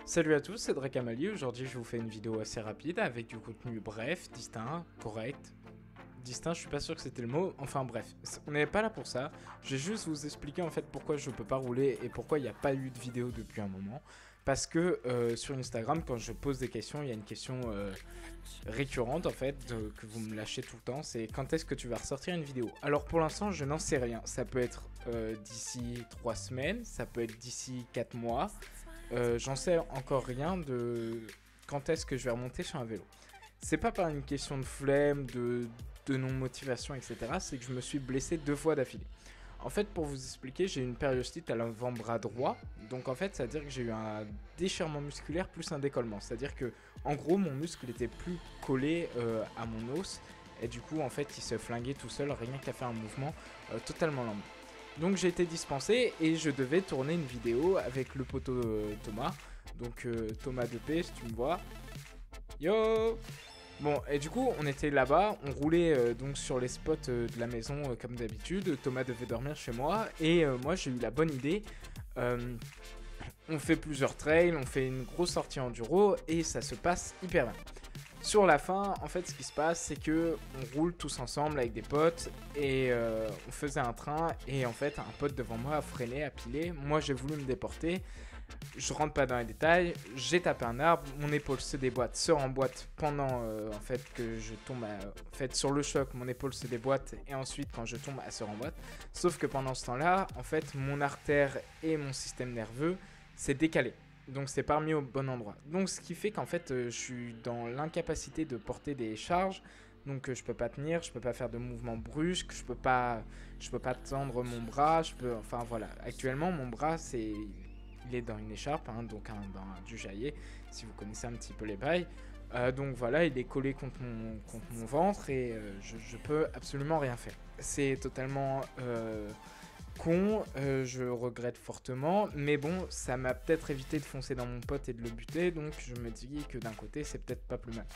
Salut à tous, c'est Drakamali. Aujourd'hui, je vous fais une vidéo assez rapide avec du contenu bref, distinct, correct. Distinct, je suis pas sûr que c'était le mot. Enfin bref, on n'est pas là pour ça. Je vais juste vous expliquer en fait pourquoi je peux pas rouler et pourquoi il n'y a pas eu de vidéo depuis un moment. Parce que sur Instagram, quand je pose des questions, il y a une question récurrente en fait que vous me lâchez tout le temps. C'est quand est-ce que tu vas ressortir une vidéo? Alors pour l'instant, je n'en sais rien. Ça peut être d'ici 3 semaines, ça peut être d'ici 4 mois. J'en sais encore rien de quand est-ce que je vais remonter sur un vélo. C'est pas par une question de flemme, de non-motivation, etc. C'est que je me suis blessé 2 fois d'affilée. En fait, pour vous expliquer, j'ai une périostite à l'avant-bras droit. Donc en fait, ça veut dire que j'ai eu un déchirement musculaire plus un décollement. C'est-à-dire que, en gros, mon muscle était plus collé à mon os. Et du coup, en fait, il se flinguait tout seul, rien qu'à faire un mouvement totalement lent. Donc j'ai été dispensé et je devais tourner une vidéo avec le poteau Thomas. Donc Thomas de P, si tu me vois. Yo! Bon, et du coup, on était là-bas, on roulait donc sur les spots de la maison comme d'habitude. Thomas devait dormir chez moi et moi j'ai eu la bonne idée. On fait plusieurs trails, on fait une grosse sortie enduro et ça se passe hyper bien. Sur la fin, en fait, ce qui se passe, c'est que on roule tous ensemble avec des potes et on faisait un train et en fait, un pote devant moi a freiné, a pilé. Moi, j'ai voulu me déporter. Je rentre pas dans les détails. J'ai tapé un arbre, mon épaule se déboîte, se remboîte pendant en fait que je tombe. En fait, sur le choc, mon épaule se déboîte et ensuite, quand je tombe, elle se remboîte. Sauf que pendant ce temps-là, en fait, mon artère et mon système nerveux s'est décalé. Donc c'est pas remis au bon endroit. Donc ce qui fait qu'en fait je suis dans l'incapacité de porter des charges. Donc je peux pas tenir, je peux pas faire de mouvements brusques, je peux pas tendre mon bras, enfin voilà. Actuellement mon bras il est dans une écharpe, hein, donc dans du jaillet, si vous connaissez un petit peu les bails. Donc voilà, il est collé contre mon ventre et je peux absolument rien faire. C'est totalement con, je regrette fortement, mais bon, ça m'a peut-être évité de foncer dans mon pote et de le buter, donc je me dis que d'un côté, c'est peut-être pas plus mal.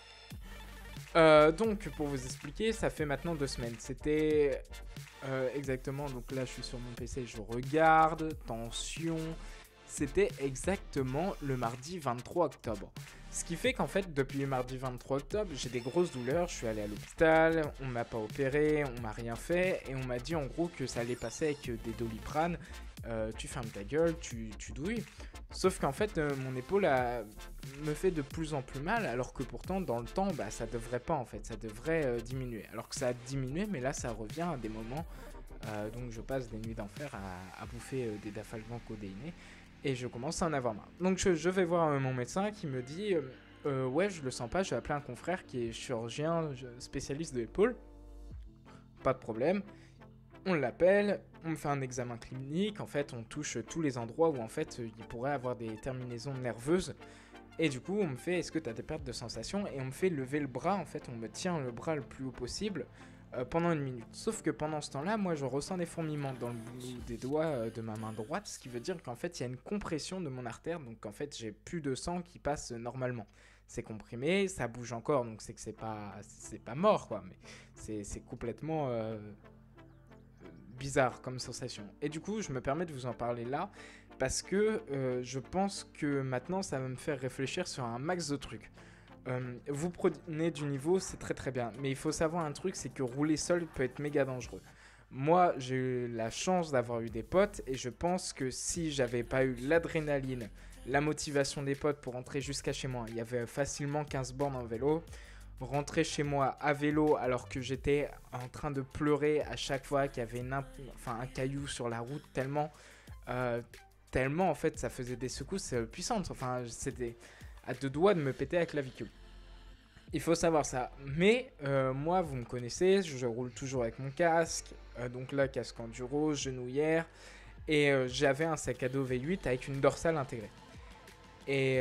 Donc, pour vous expliquer, ça fait maintenant 2 semaines. C'était exactement, donc là, je suis sur mon PC, je regarde, tension. C'était exactement le mardi 23 octobre. Ce qui fait qu'en fait, depuis le mardi 23 octobre, j'ai des grosses douleurs. Je suis allé à l'hôpital, on m'a pas opéré, on m'a rien fait. Et on m'a dit en gros que ça allait passer avec des Doliprane. Tu fermes ta gueule, tu douilles. Sauf qu'en fait, mon épaule me fait de plus en plus mal. Alors que pourtant, dans le temps, bah, ça devrait pas en fait. Ça devrait diminuer. Alors que ça a diminué, mais là, ça revient à des moments. Donc je passe des nuits d'enfer à bouffer des dafalgan codéinés. Et je commence à en avoir marre. Donc je vais voir mon médecin qui me dit ouais, je le sens pas, je vais appeler un confrère qui est chirurgien spécialiste de l'épaule. Pas de problème. On l'appelle, on me fait un examen clinique, en fait on touche tous les endroits où en fait il pourrait avoir des terminaisons nerveuses. Et du coup on me fait est-ce que tu as des pertes de sensation? Et on me fait lever le bras, en fait on me tient le bras le plus haut possible pendant 1 minute. Sauf que pendant ce temps-là, moi je ressens des fourmillements dans le bout des doigts de ma main droite, ce qui veut dire qu'en fait il y a une compression de mon artère, donc en fait j'ai plus de sang qui passe normalement. C'est comprimé, ça bouge encore, donc c'est que c'est pas mort quoi, mais c'est complètement bizarre comme sensation. Et du coup je me permets de vous en parler là, parce que je pense que maintenant ça va me faire réfléchir sur un max de trucs. Vous prenez du niveau, c'est très très bien. Mais il faut savoir un truc, c'est que rouler seul peut être méga dangereux. Moi, j'ai eu la chance d'avoir eu des potes et je pense que si j'avais pas eu l'adrénaline, la motivation des potes pour rentrer jusqu'à chez moi, il y avait facilement 15 bornes en vélo. Rentrer chez moi à vélo alors que j'étais en train de pleurer à chaque fois qu'il y avait un caillou sur la route, tellement en fait ça faisait des secousses puissantes. Enfin, c'était à 2 doigts de me péter la clavicule. Il faut savoir ça. Mais moi, vous me connaissez, je roule toujours avec mon casque. Donc là, casque enduro, genouillère. Et j'avais un sac à dos V8 avec une dorsale intégrée. Et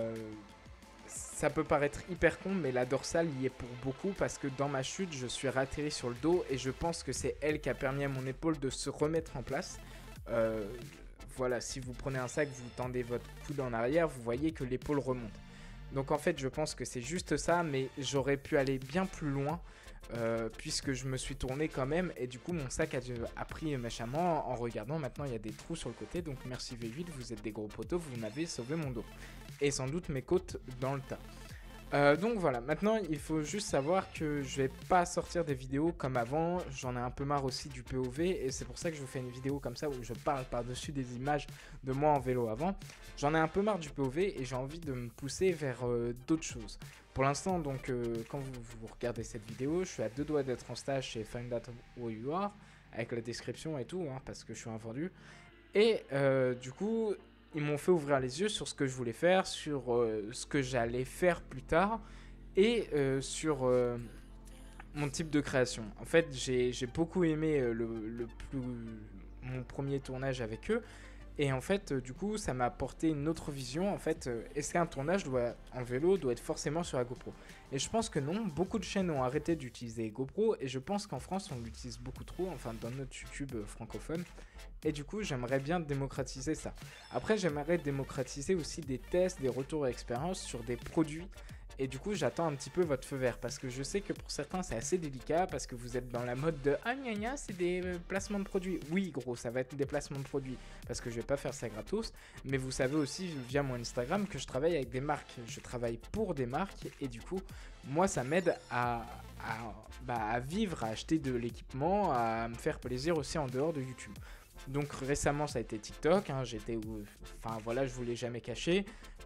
ça peut paraître hyper con, mais la dorsale y est pour beaucoup parce que dans ma chute, je suis ratterri sur le dos et je pense que c'est elle qui a permis à mon épaule de se remettre en place. Voilà, si vous prenez un sac, vous tendez votre coude en arrière, vous voyez que l'épaule remonte. Donc en fait, je pense que c'est juste ça, mais j'aurais pu aller bien plus loin. puisque je me suis tourné quand même et du coup mon sac a pris méchamment en regardant. Maintenant il y a des trous sur le côté, donc merci V8, vous êtes des gros poteaux, vous m'avez sauvé mon dos et sans doute mes côtes dans le tas. Donc voilà, maintenant il faut juste savoir que je vais pas sortir des vidéos comme avant, j'en ai un peu marre aussi du POV et c'est pour ça que je vous fais une vidéo comme ça où je parle par-dessus des images de moi en vélo avant. J'en ai un peu marre du POV et j'ai envie de me pousser vers d'autres choses. Pour l'instant, donc quand vous regardez cette vidéo, je suis à 2 doigts d'être en stage chez Find Out Who You Are, avec la description et tout, hein, parce que je suis un vendu. Et du coup, ils m'ont fait ouvrir les yeux sur ce que je voulais faire, sur ce que j'allais faire plus tard et sur mon type de création. En fait, j'ai beaucoup aimé mon premier tournage avec eux. Et en fait, du coup, ça m'a apporté une autre vision. En fait, est-ce qu'un tournage en vélo doit être forcément sur la GoPro? Et je pense que non. Beaucoup de chaînes ont arrêté d'utiliser GoPro. Et je pense qu'en France, on l'utilise beaucoup trop. Enfin, dans notre YouTube francophone. Et du coup, j'aimerais bien démocratiser ça. Après, j'aimerais démocratiser aussi des tests, des retours d'expérience sur des produits. Et du coup, j'attends un petit peu votre feu vert parce que je sais que pour certains, c'est assez délicat parce que vous êtes dans la mode de ah gna gna, c'est des placements de produits. Oui, gros, ça va être des placements de produits parce que je vais pas faire ça gratos. Mais vous savez aussi via mon Instagram que je travaille avec des marques. Je travaille pour des marques et du coup, moi, ça m'aide à vivre, à acheter de l'équipement, à me faire plaisir aussi en dehors de YouTube. Donc récemment ça a été TikTok, hein, enfin voilà, je vous l'ai jamais caché,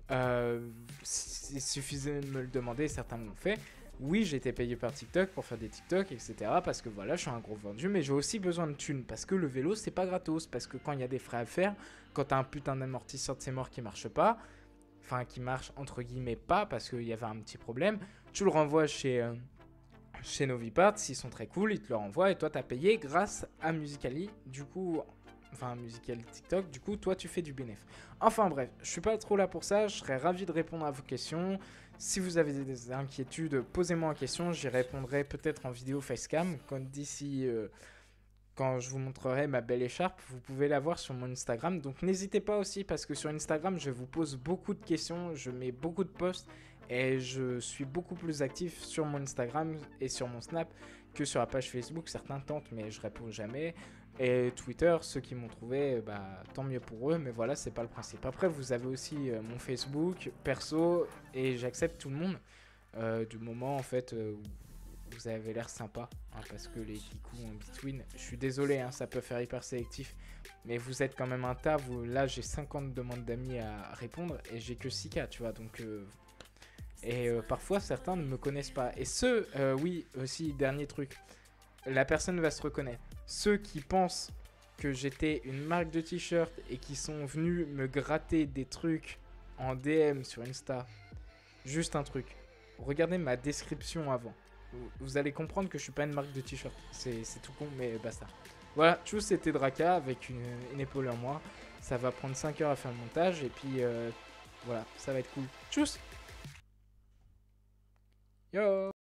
il suffisait de me le demander, certains l'ont fait. Oui, j'ai été payé par TikTok pour faire des TikTok, etc. Parce que voilà, je suis un gros vendu, mais j'ai aussi besoin de thunes. Parce que le vélo, c'est pas gratos. Parce que quand il y a des frais à faire, quand t'as un putain d'amortisseur de ses morts qui marche pas, enfin qui marche entre guillemets pas, parce qu'il y avait un petit problème, tu le renvoies chez Noviparts, ils sont très cool, ils te le renvoient et toi t'as payé grâce à Musical.ly, du coup, enfin Musical.ly TikTok, du coup toi tu fais du bénéf. Enfin bref, je suis pas trop là pour ça, je serais ravi de répondre à vos questions. Si vous avez des inquiétudes, posez-moi en question, j'y répondrai peut-être en vidéo facecam, quand je vous montrerai ma belle écharpe, vous pouvez la voir sur mon Instagram. Donc n'hésitez pas aussi parce que sur Instagram, je vous pose beaucoup de questions, je mets beaucoup de posts et je suis beaucoup plus actif sur mon Instagram et sur mon Snap que sur la page Facebook. Certains tentent mais je réponds jamais. Et Twitter, ceux qui m'ont trouvé, tant mieux pour eux, mais voilà, c'est pas le principe. Après, vous avez aussi mon Facebook perso et j'accepte tout le monde du moment en fait où vous avez l'air sympa, hein, parce que les kikous en between, je suis désolé, hein, ça peut faire hyper sélectif, mais vous êtes quand même un tas. Là, j'ai 50 demandes d'amis à répondre et j'ai que 6K, tu vois, donc... parfois, certains ne me connaissent pas. Et oui, aussi, dernier truc, la personne va se reconnaître. Ceux qui pensent que j'étais une marque de t-shirt et qui sont venus me gratter des trucs en DM sur Insta, juste un truc, regardez ma description avant. Vous allez comprendre que je suis pas une marque de t-shirt. C'est tout con, mais basta. Voilà, tchuss, c'était Draka avec une épaule en moi. Ça va prendre 5 heures à faire le montage. Et puis, voilà, ça va être cool. Tchuss. Yo.